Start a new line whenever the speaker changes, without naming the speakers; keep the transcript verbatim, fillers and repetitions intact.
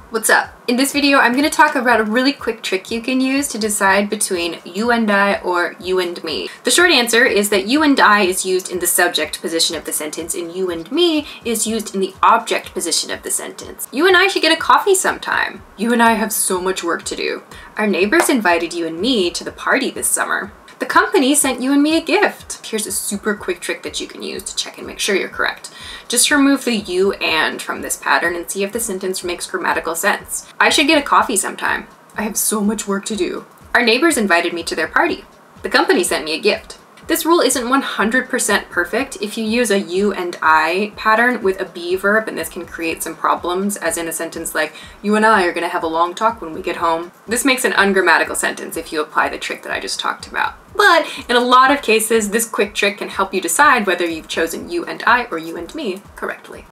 What's up? In this video, I'm going to talk about a really quick trick you can use to decide between you and I or you and me. The short answer is that you and I is used in the subject position of the sentence and you and me is used in the object position of the sentence. You and I should get a coffee sometime. You and I have so much work to do. Our neighbors invited you and me to the party this summer. The company sent you and me a gift. Here's a super quick trick that you can use to check and make sure you're correct. Just remove the you and from this pattern and see if the sentence makes grammatical sense. I should get a coffee sometime. I have so much work to do. Our neighbors invited me to their party. The company sent me a gift. This rule isn't one hundred percent perfect. If you use a you and I pattern with a be verb, and this can create some problems, as in a sentence like, you and I are gonna have a long talk when we get home. This makes an ungrammatical sentence if you apply the trick that I just talked about. But in a lot of cases, this quick trick can help you decide whether you've chosen you and I or you and me correctly.